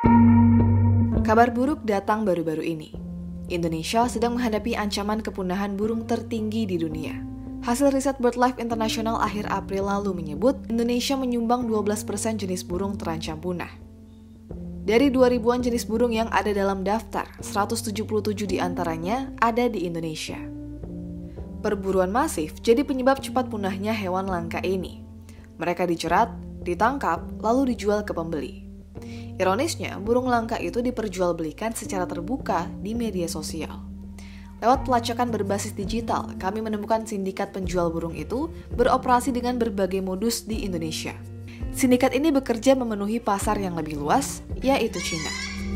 Kabar buruk datang baru-baru ini. Indonesia sedang menghadapi ancaman kepunahan burung tertinggi di dunia. Hasil riset BirdLife International akhir April lalu menyebut Indonesia menyumbang 12% jenis burung terancam punah. Dari 2.000-an jenis burung yang ada dalam daftar, 177 diantaranya ada di Indonesia. Perburuan masif jadi penyebab cepat punahnya hewan langka ini. Mereka dicerat, ditangkap, lalu dijual ke pembeli. Ironisnya, burung langka itu diperjualbelikan secara terbuka di media sosial. Lewat pelacakan berbasis digital, kami menemukan sindikat penjual burung itu beroperasi dengan berbagai modus di Indonesia. Sindikat ini bekerja memenuhi pasar yang lebih luas, yaitu Cina.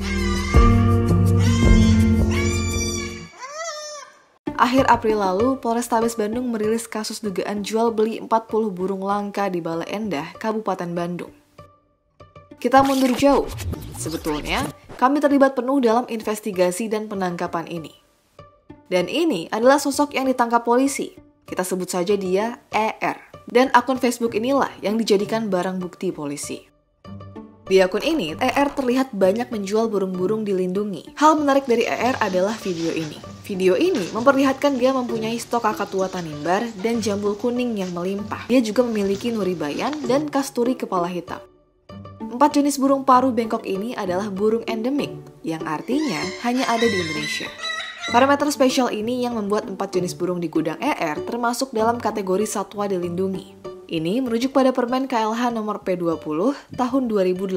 Akhir April lalu, Polrestabes Bandung merilis kasus dugaan jual beli 40 burung langka di Bale Endah, Kabupaten Bandung. Kita mundur jauh. Sebetulnya, kami terlibat penuh dalam investigasi dan penangkapan ini. Dan ini adalah sosok yang ditangkap polisi. Kita sebut saja dia ER. Dan akun Facebook inilah yang dijadikan barang bukti polisi. Di akun ini, ER terlihat banyak menjual burung-burung dilindungi. Hal menarik dari ER adalah video ini. Video ini memperlihatkan dia mempunyai stok kakatua tanimbar dan jambul kuning yang melimpah. Dia juga memiliki nuribayan dan kasturi kepala hitam. 4 jenis burung paruh bengkok ini adalah burung endemik, yang artinya hanya ada di Indonesia. Parameter spesial ini yang membuat 4 jenis burung di gudang ER termasuk dalam kategori satwa dilindungi. Ini merujuk pada Permen KLH nomor P20 tahun 2018.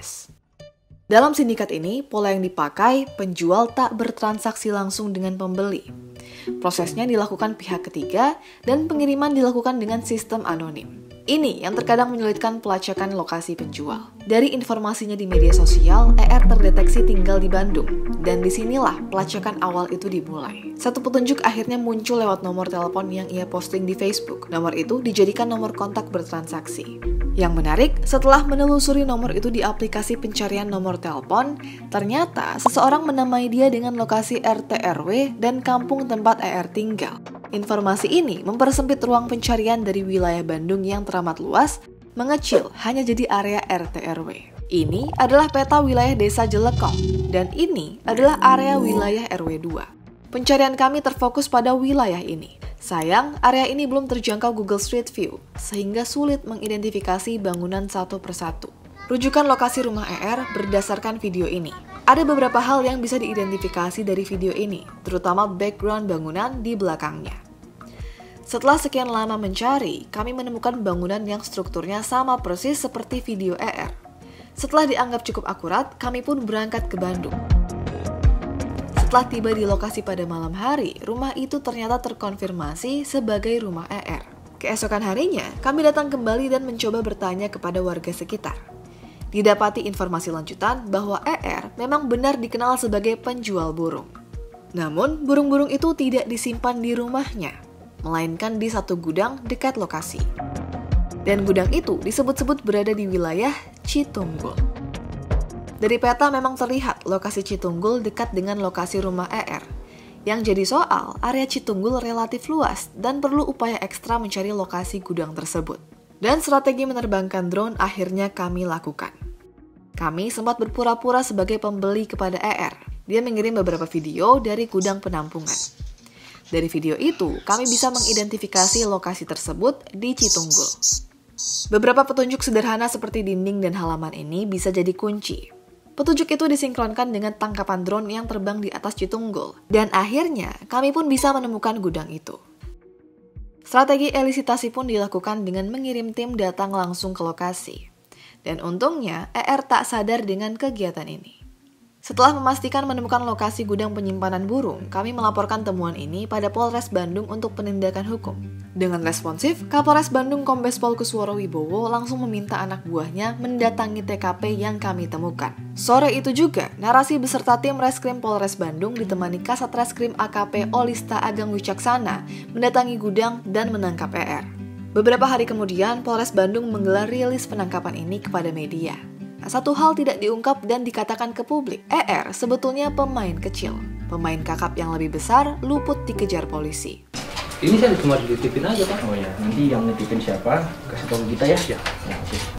Dalam sindikat ini, pola yang dipakai, penjual tak bertransaksi langsung dengan pembeli. Prosesnya dilakukan pihak ketiga dan pengiriman dilakukan dengan sistem anonim. Ini yang terkadang menyulitkan pelacakan lokasi penjual. Dari informasinya di media sosial, ER terdeteksi tinggal di Bandung. Dan disinilah pelacakan awal itu dimulai. Satu petunjuk akhirnya muncul lewat nomor telepon yang ia posting di Facebook. Nomor itu dijadikan nomor kontak bertransaksi. Yang menarik, setelah menelusuri nomor itu di aplikasi pencarian nomor telepon, ternyata seseorang menamai dia dengan lokasi RT RW dan kampung tempat ER tinggal. Informasi ini mempersempit ruang pencarian dari wilayah Bandung yang teramat luas, mengecil hanya jadi area RT RW. Ini adalah peta wilayah desa Jelekong, dan ini adalah area wilayah RW 2. Pencarian kami terfokus pada wilayah ini. Sayang, area ini belum terjangkau Google Street View, sehingga sulit mengidentifikasi bangunan satu persatu. Rujukan lokasi rumah ER berdasarkan video ini. Ada beberapa hal yang bisa diidentifikasi dari video ini, terutama background bangunan di belakangnya. Setelah sekian lama mencari, kami menemukan bangunan yang strukturnya sama persis seperti video ER. Setelah dianggap cukup akurat, kami pun berangkat ke Bandung. Setelah tiba di lokasi pada malam hari, rumah itu ternyata terkonfirmasi sebagai rumah ER. Keesokan harinya, kami datang kembali dan mencoba bertanya kepada warga sekitar. Didapati informasi lanjutan bahwa ER memang benar dikenal sebagai penjual burung. Namun, burung-burung itu tidak disimpan di rumahnya, melainkan di satu gudang dekat lokasi. Dan gudang itu disebut-sebut berada di wilayah Citunggul. Dari peta memang terlihat lokasi Citunggul dekat dengan lokasi rumah ER. Yang jadi soal, area Citunggul relatif luas dan perlu upaya ekstra mencari lokasi gudang tersebut. Dan strategi menerbangkan drone akhirnya kami lakukan. Kami sempat berpura-pura sebagai pembeli kepada ER. Dia mengirim beberapa video dari gudang penampungan. Dari video itu, kami bisa mengidentifikasi lokasi tersebut di Citunggul. Beberapa petunjuk sederhana seperti dinding dan halaman ini bisa jadi kunci. Petunjuk itu disinkronkan dengan tangkapan drone yang terbang di atas Citunggul. Dan akhirnya, kami pun bisa menemukan gudang itu. Strategi elisitasi pun dilakukan dengan mengirim tim datang langsung ke lokasi. Dan untungnya, ER tak sadar dengan kegiatan ini. Setelah memastikan menemukan lokasi gudang penyimpanan burung, kami melaporkan temuan ini pada Polres Bandung untuk penindakan hukum. Dengan responsif, Kapolres Bandung Kombes Pol Kusworo Wibowo langsung meminta anak buahnya mendatangi TKP yang kami temukan. Sore itu juga, narasi beserta tim Reskrim Polres Bandung ditemani Kasat Reskrim AKP Olista Agang Wicaksana mendatangi gudang dan menangkap ER. Beberapa hari kemudian, Polres Bandung menggelar rilis penangkapan ini kepada media. Satu hal tidak diungkap dan dikatakan ke publik, ER sebetulnya pemain kecil. Pemain kakap yang lebih besar luput dikejar polisi. Ini saya cuma dititipin aja, Pak. Oh ya, nanti yang nitipin siapa? Kasih tahu kita ya. Ya.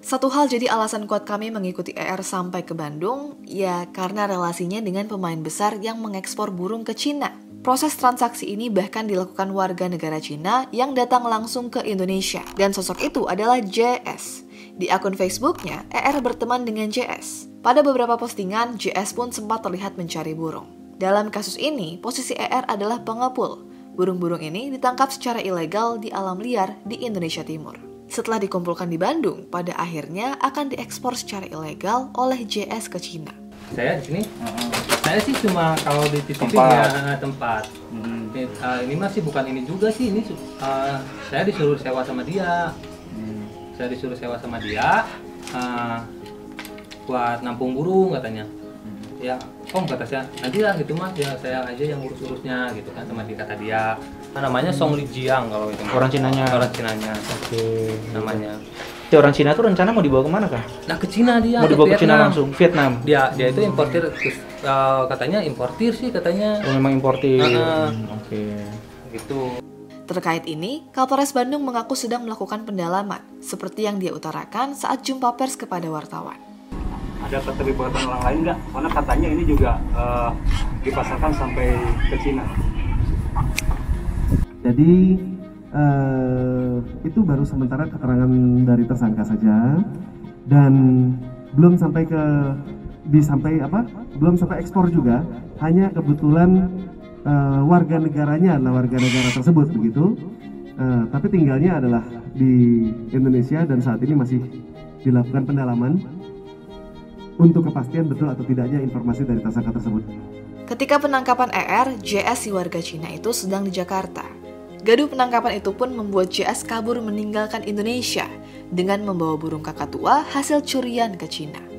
Satu hal jadi alasan kuat kami mengikuti ER sampai ke Bandung, ya karena relasinya dengan pemain besar yang mengekspor burung ke Cina. Proses transaksi ini bahkan dilakukan warga negara Cina yang datang langsung ke Indonesia. Dan sosok itu adalah JS. Di akun Facebooknya, ER berteman dengan JS. Pada beberapa postingan, JS pun sempat terlihat mencari burung. Dalam kasus ini, posisi ER adalah pengepul. Burung-burung ini ditangkap secara ilegal di alam liar di Indonesia Timur. Setelah dikumpulkan di Bandung, pada akhirnya akan diekspor secara ilegal oleh JS ke Cina. Saya di sini, saya sih cuma kalau dititipin ya tempat. Ini masih bukan ini juga sih, ini saya disuruh sewa sama dia. Saya disuruh sewa sama dia buat nampung burung katanya. Ya, kata saya, nanti lah gitu mas, ya saya aja yang urus-urusnya gitu kan sama dia, kata dia. Namanya Song Lijiang kalau itu. Orang Cinanya. Orang Cinanya. Oke. Namanya. Orang Cina tuh rencana mau dibawa kemana kah? Nah ke Cina dia. Mau dibawa ke Cina langsung, Vietnam. Dia itu importir, katanya importir sih katanya. Oh, memang importir. Oke. Gitu. Terkait ini, Kapolres Bandung mengaku sedang melakukan pendalaman, seperti yang dia utarakan saat jumpa pers kepada wartawan. Ada keterlibatan orang lain nggak? Karena katanya ini juga dipasarkan sampai ke Cina. Jadi itu baru sementara keterangan dari tersangka saja dan belum sampai belum sampai ekspor juga. Hanya kebetulan warga negaranya adalah warga negara tersebut begitu. Tapi tinggalnya adalah di Indonesia dan saat ini masih dilakukan pendalaman untuk kepastian betul atau tidaknya informasi dari tersangka tersebut. Ketika penangkapan ER, JS si warga Cina itu sedang di Jakarta. Gaduh penangkapan itu pun membuat JS kabur meninggalkan Indonesia dengan membawa burung kakatua hasil curian ke Cina.